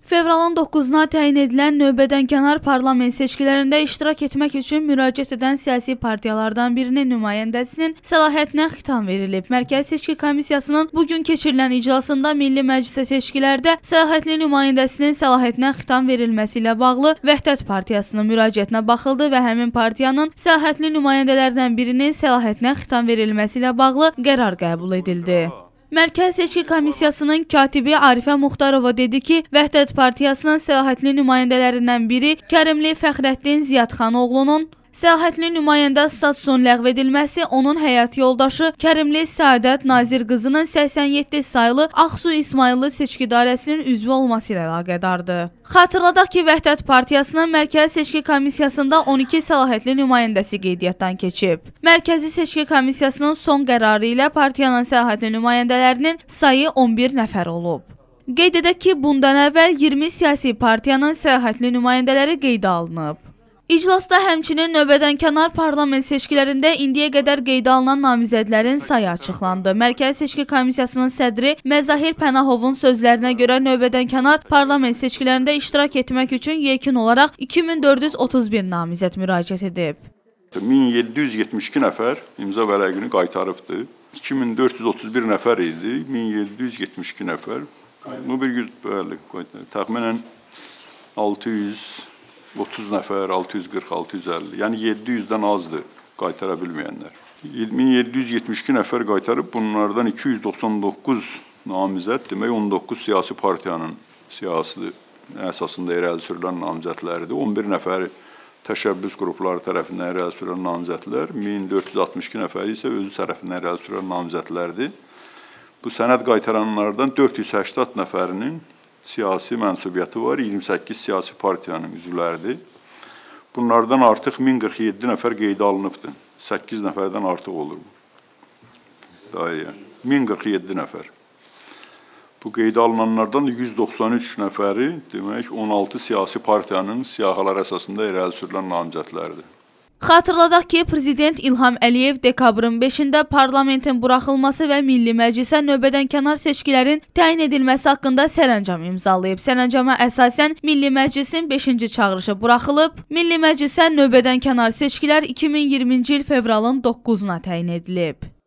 Fevralın 9-na təyin edilən növbədənkənar parlament seçkilərində iştirak etmək üçün müraciət edən siyasi partiyalardan birinin nümayəndəsinin səlahiyyətinə xitam verilib. Mərkəzi Seçki Komissiyasının bugün keçirilən iclasında Milli Məclisə seçkilərdə səlahiyyətli nümayəndəsinin səlahiyyətinə xitam verilməsi ilə bağlı Vəhdət Partiyasının müraciətinə baxıldı və həmin partiyanın səlahiyyətli nümayəndələrdən birinin səlahiyyətinə xitam verilməsi ilə bağlı qərar qəbul edildi. Mərkəzi Seçki Komissiyasının katibi Arifə Muxtarova dedi ki, Vəhdət Partiyasının səlahiyyətli nümayəndələrindən biri Kərimli Fəxrəddin Ziyadxanoğlunun səlahiyyətli nümayəndə statusunun ləğv edilməsi onun həyat yoldaşı Kərimli Səadət Nazir qızının 87 saylı Ağsu İsmayıllı seçki idarəsinin üzvü olması ilə əlaqədardır. Xatırladaq ki, Vəhdət Partiyasının Mərkəzi Seçki Komissiyasında 12 səlahiyyətli nümayəndəsi qeydiyyatdan keçib. Mərkəzi Seçki Komissiyasının son qərarı ilə partiyanın səlahiyyətli nümayəndələrinin sayı 11 nəfər olub. Qeyd edək ki, bundan əvvəl 20 siyasi partiyanın səlahiyyətli nümayəndələri qeydə alınıb. İclasda həmçinin növbədənkənar parlament seçkilərində indiyə qədər qeydə alınan namizədlərin sayı açıqlandı. Mərkəzi Seçki Komissiyasının sədri Məzahir Pənahovun sözlərinə görə növbədənkənar parlament seçkilərində iştirak etmək üçün yekun olaraq 2431 namizəd müraciət edib. 1772 nəfər imza vərəqini qaytarıbdır. 2431 nəfər idi, 1772 nəfər. Bu bir gün bəli, təxminən 630 nəfər, 640, 650, yəni 700-dən azdır qaytara bilməyənlər. 1772 nəfər qaytarıb, bunlardan 299 namizəd, demək 19 siyasi partiyanın siyasi əsasında irəli sürülən namizədləridir. 11 nəfəri təşəbbüs qrupları tərəfindən irəli sürülən namizədlər, 1462 nəfəri isə özü tərəfindən irəli sürülən namizədlərdir. Bu sənəd qaytaranlardan 480 nəfərinin siyasi mənsubiyyəti var, 28 siyasi partiyanın üzvləridir. Bunlardan artıq 1047 nəfər qeydə alınıbdır. 8 nəfərdən artıq olur bu dairəyə. 1047 nəfər. Bu qeydə alınanlardan 193 nəfəri, demək 16 siyasi partiyanın siyahılar əsasında irəli sürülən namizədləridir. Xatırladaq ki, Prezident İlham Əliyev dekabrın 5-də parlamentin buraxılması və Milli Məclisə növbədənkənar seçkilərin təyin edilməsi haqqında sərəncam imzalayıb. Sərəncama əsasən Milli Məclisin 5-ci çağırışı buraxılıb. Milli Məclisə növbədənkənar seçkilər 2020-ci il fevralın 9-na təyin edilib.